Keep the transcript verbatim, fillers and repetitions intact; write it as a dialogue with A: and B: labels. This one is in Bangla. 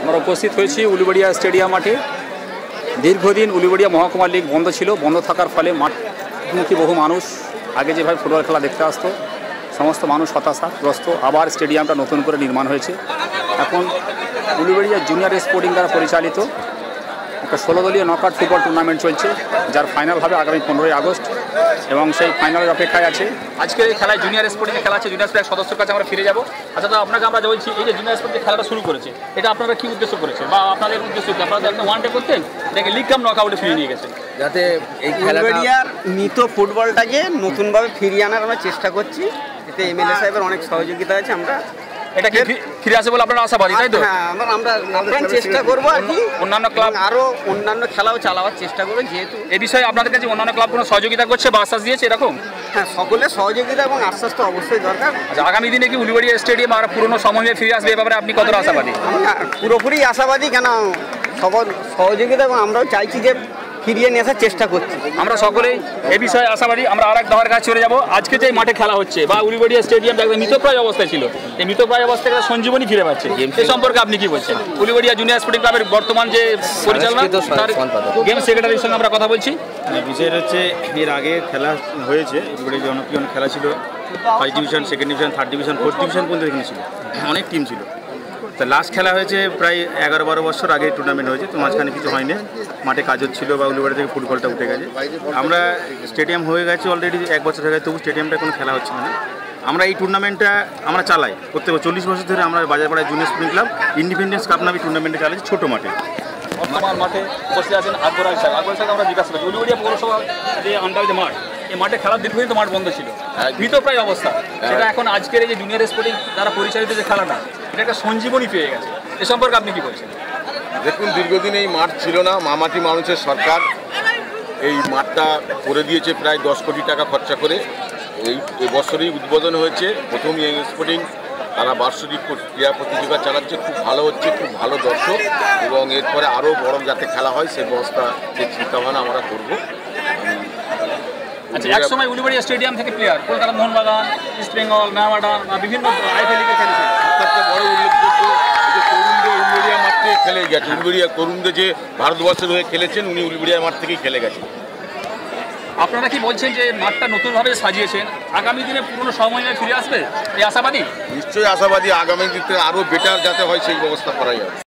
A: আমরা উপস্থিত হয়েছি উলুবেড়িয়া স্টেডিয়াম মাঠে। দীর্ঘদিন উলুবেড়িয়া মহকুমা লীগ বন্ধ ছিল। বন্ধ থাকার ফলে মাঠমুখী বহু মানুষ আগে যেভাবে ফুটবল খেলা দেখতে আসতো, সমস্ত মানুষ হতাশাগ্রস্ত। আবার স্টেডিয়ামটা নতুন করে নির্মাণ হয়েছে। এখন উলুবেড়িয়া জুনিয়র স্পোর্টিং দ্বারা পরিচালিত একটা ষোলো দলীয় নকআউট ফুটবল টুর্নামেন্ট চলছে, যার ফাইনাল হবে আগামী পনেরোই আগস্ট এবং সেই ফাইনালের অপেক্ষায় আছে। আজকের এই খেলায় জুনিয়র স্পোর্টিংয়ে খেলা আছে। জুনিয়র স্পোর্টিং সদস্যের কাছে আমরা ফিরে যাবো। আচ্ছা, তো আপনাকে আমরা বলছি, এই যে জুনিয়র স্পোর্টিং খেলাটা শুরু করেছে, এটা আপনারা কী উদ্দেশ্য করেছে বা আপনাদের উদ্দেশ্য কি? আপনারা একটা ওয়ান ডে করতেন, এটাকে লিগ কাম নকআউটে ফিরিয়ে নিয়ে গেছেন,
B: যাতে এই উলুবেড়িয়ার মৃত ফুটবলটাকে নতুনভাবে ফিরিয়ে আনার আমরা চেষ্টা করছি। এতে এমএলএ সাহেবের অনেক সহযোগিতা আছে। আমরা এটা কি ফিরে আসে বলে আপনারা আশাবাদী, তাই তো? হ্যাঁ, আমরা আমরা আপ্রাণ চেষ্টা করবো আর কি। অন্যান্য ক্লাব আরও অন্যান্য খেলাও চালাবার চেষ্টা করবো, যেহেতু এই বিষয়ে আপনাদের কাছে অন্যান্য ক্লাব কোনো সহযোগিতা করছে বা আশ্বাস দিয়েছে এরকম? হ্যাঁ, সকলের সহযোগিতা এবং আশ্বাস তো অবশ্যই দরকার। আচ্ছা, আগামী দিনে কি উলুবেড়িয়া স্টেডিয়াম আর পুরনো সময়ে ফিরে আসবে, এ ব্যাপারে আপনি কতটা আশাবাদী? পুরোপুরি আশাবাদী, কেন সকল সহযোগিতা এবং আমরাও চাইছি যে ফিরিয়ে নিয়ে আসার চেষ্টা করছি। আমরা সকলেই এ বিষয়ে আশাবাদী। আমরা আর এক দফার কাছে চলে যাবো। আজকে যে মাঠে খেলা হচ্ছে বা উলুবেড়িয়া স্টেডিয়াম একদম মৃতপ্রায় অবস্থায় ছিল, এই মৃতপ্রায় অবস্থায় একটা সঞ্জীবনী ফিরে পাচ্ছে, এই সম্পর্কে আপনি কি বলছেন? উলুবেড়িয়া জুনিয়র স্পোর্টিং ক্লাবের বর্তমান যে পরিচালনা, তার গেম সেক্রেটারির সঙ্গে আমরা কথা বলছি।
C: বিষয়টা হচ্ছে, এর আগে খেলা হয়েছে, উলুবেড়িয়া জনপ্রিয় খেলা ছিল। First division, second division, third division, fourth division পর্যন্ত এখানে ছিল, অনেক টিম ছিল। তো লাস্ট খেলা হয়েছে প্রায় এগারো বারো বছর আগে টুর্নামেন্ট হয়েছে। তো মাঝখানে কিছু হয়নি, মাঠে কাজ হচ্ছিল বা উলুবেড়িয়া থেকে ফুটবলটা উঠে গেছে। আমরা স্টেডিয়াম হয়ে গেছে অলরেডি এক বছর হয়ে গেছে, তবু স্টেডিয়ামটা কোনো খেলা হচ্ছে না। আমরা এই টুর্নামেন্টটা আমরা চালাই প্রত্যেক চল্লিশ বছর ধরে। আমরা বাজারপাড়ায় junior sporting club independence cup নামে টুর্নামেন্টে চালাচ্ছি ছোটো মাঠে।
A: বর্তমান মাঠে বসে আছেন আকবর আলী সাহেব। আকবর সাহেব আমরা জিজ্ঞাসা করছি, উলুবেড়িয়া পৌরসভা যে আন্ডার যে মাঠ, এই মাঠে খেলার দীর্ঘদিন তো মাঠ বন্ধ ছিল, মৃতপ্রায় অবস্থা, সেটা এখন আজকের এই যে জুনিয়র স্পোর্টিং দ্বারা পরিচালিত যে খেলাটা, এটা একটা সঞ্জীবনী পেয়ে গেছে। এ সম্পর্কে আপনি কি বলছেন?
D: দেখুন, দীর্ঘদিন এই মাঠ ছিল না। মামাটি মানুষের সরকার এই মাঠটা করে দিয়েছে প্রায় দশ কোটি টাকা খরচা করে। এই এবছরই উদ্বোধন হয়েছে। প্রথম এই স্পোর্টিং তারা বার্ষিক ক্রীড়া প্রতিযোগিতা চালাচ্ছে, খুব ভালো হচ্ছে, খুব ভালো দর্শক, এবং এরপরে আরও বড় যাতে খেলা হয় সেই ব্যবস্থা, যে চিন্তাভাবনা আমরা করবো।
A: আচ্ছা, এক সময় উলুবেড়িয়া স্টেডিয়াম থেকে প্লেয়ার কলকাতা মোহনবাগান, ইস্ট বেঙ্গল, মেহামাডান বা বিভিন্ন আইপিএল লিগে খেলেছে।
D: একটা বড় উল্লেখযোগ্য যে তরুণদের উলুবেড়িয়া মাঠ থেকে খেলে গেছে। উলুবেড়িয়া তরুণদের যে ভারতবর্ষের হয়ে খেলেছেন, উনি উলুবেড়িয়া মাঠ থেকেই খেলে গেছেন।
A: আপনারা কি বলছেন যে মাঠটা নতুনভাবে সাজিয়েছেন, আগামী দিনে পুরনো সময় ফিরে আসবে, এই আশাবাদী?
D: নিশ্চয়ই আশাবাদী। আগামী দিনে আরও বেটার যাতে হয় সেই ব্যবস্থা করা যাবে।